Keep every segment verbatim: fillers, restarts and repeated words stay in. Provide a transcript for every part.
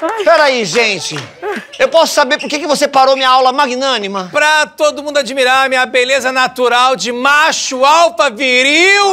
Peraí, gente. Eu posso saber por que que você parou minha aula magnânima? Pra todo mundo admirar a minha beleza natural de macho alfa viril.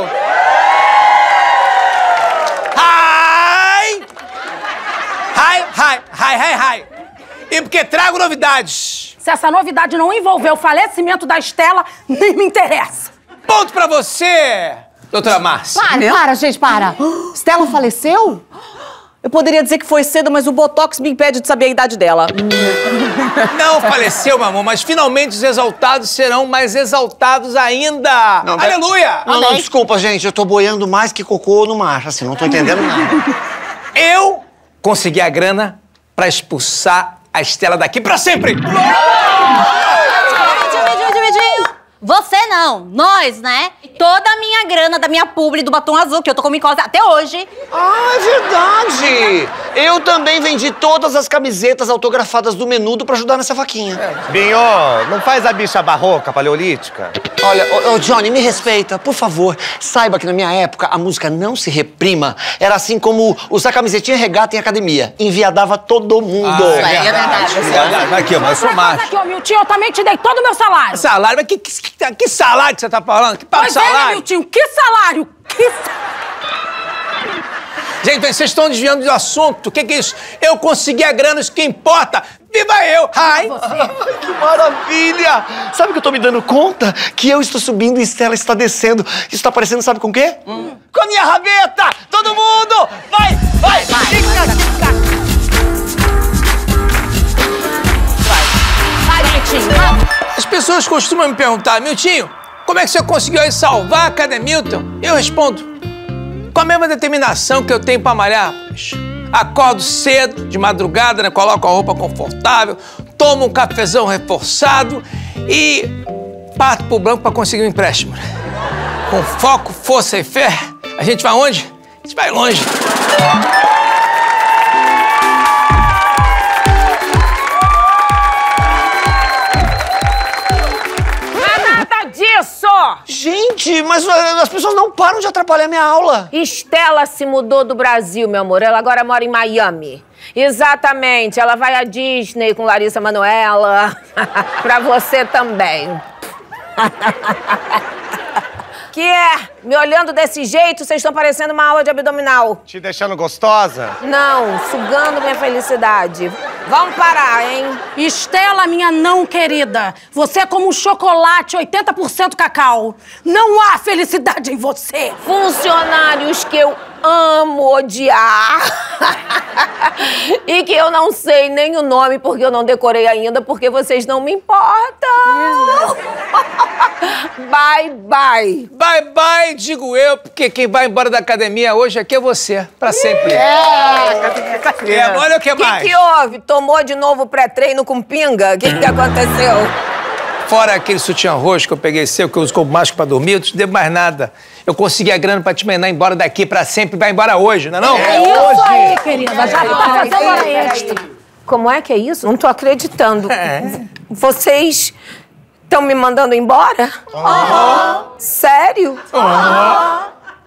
Ai! Ai, ai, ai, ai, ai. E porque trago novidades. Se essa novidade não envolver o falecimento da Estela, nem me interessa. Ponto pra você, doutora Márcia. Para, para, gente, para. Estela faleceu? Eu poderia dizer que foi cedo, mas o Botox me impede de saber a idade dela. Não faleceu, meu amor, mas finalmente os exaltados serão mais exaltados ainda. Não, aleluia! Não, não, desculpa, gente. Eu tô boiando mais que cocô no mar. Assim, não tô entendendo nada. Eu consegui a grana pra expulsar a Estela daqui pra sempre. Dividinho, dividinho, dividinho. Você não, nós, né? Toda a minha grana da minha publi do batom azul, que eu tô com micose até hoje. Ah, é verdade! Eu também vendi todas as camisetas autografadas do Menudo pra ajudar nessa vaquinha. Binho, não faz a bicha barroca, paleolítica? Olha, ô, ô, Johnny, me respeita, por favor. Saiba que na minha época a música Não Se Reprima era assim como usar camisetinha regata em academia. Enviadava todo mundo. Ah, é verdade. É verdade. Aqui, mas eu sou macho. Aqui, ô, Miltinho, eu também te dei todo o meu salário. Salário? Mas que, que, que, que salário que você tá falando? Que papo de Pois é, salário? né, Miltinho? Que salário? Que salário? Gente, vocês estão desviando do assunto. O que, que é isso? Eu consegui a grana, isso que importa. Viva eu! Ai! Que maravilha! Sabe que eu tô me dando conta? Que eu estou subindo e Estela está descendo. Isso tá parecendo, sabe com o quê? Hum. Com a minha rabeta! Todo mundo! Vai! Vai! Vai! Tica, tica. Vai, Miltinho, vai. As pessoas costumam me perguntar, Miltinho, como é que você conseguiu aí salvar a Cadê Milton? Eu respondo, com a mesma determinação que eu tenho pra malhar. Acordo cedo, de madrugada, né? Coloco a roupa confortável, tomo um cafezão reforçado e parto pro banco pra conseguir um empréstimo. Com foco, força e fé, a gente vai onde? A gente vai longe. Disso! Gente, mas as pessoas não param de atrapalhar minha aula. Estela se mudou do Brasil, meu amor. Ela agora mora em Miami. Exatamente. Ela vai à Disney com Larissa Manoela. Pra você também. Que é? Me olhando desse jeito, vocês estão parecendo uma aula de abdominal. Te deixando gostosa? Não, sugando minha felicidade. Vamos parar, hein? Estela, minha não querida, você é como um chocolate oitenta por cento cacau. Não há felicidade em você. Funcionários que eu amo odiar. E que eu não sei nem o nome porque eu não decorei ainda, porque vocês não me importam. Bye, bye. Bye, bye, digo eu, porque quem vai embora da academia hoje aqui é você, pra sempre. É, é olha o que mais. O que, que houve? Tomou de novo pré-treino com pinga? O que, que aconteceu? Fora aquele sutiã roxo que eu peguei seu, que eu uso como máscara pra dormir, eu não te devo mais nada. Eu consegui a grana pra te mandar embora daqui pra sempre, vai embora hoje, não é não? É isso hoje. Aí, querida, já tá fazendo hora extra. Como é que é isso? Não tô acreditando. É. Vocês estão me mandando embora? Uhum. Sério? Uhum.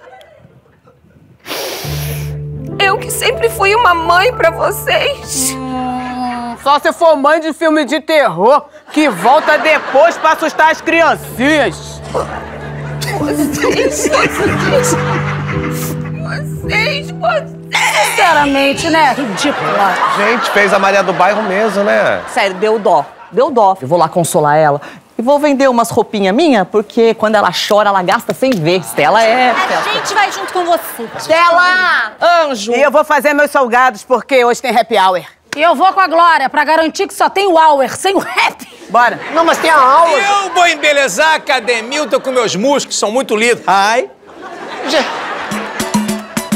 Eu que sempre fui uma mãe pra vocês. Hum, só se for mãe de filme de terror, que volta depois pra assustar as criancinhas. Vocês, vocês, vocês, vocês. Sinceramente, né? Ridícula. Gente, fez a Maria do Bairro mesmo, né? Sério, deu dó. Deu dó. Eu vou lá consolar ela. E vou vender umas roupinhas minhas, porque quando ela chora, ela gasta sem ver. Estela é... A gente vai junto com você. Estela! Anjo! E eu vou fazer meus salgados, porque hoje tem happy hour. E eu vou com a Glória, pra garantir que só tem o hour, sem o rap. Bora. Não, mas tem a aula. Eu vou embelezar a Cadê Milton com meus músculos, são muito lindos. Ai. Já...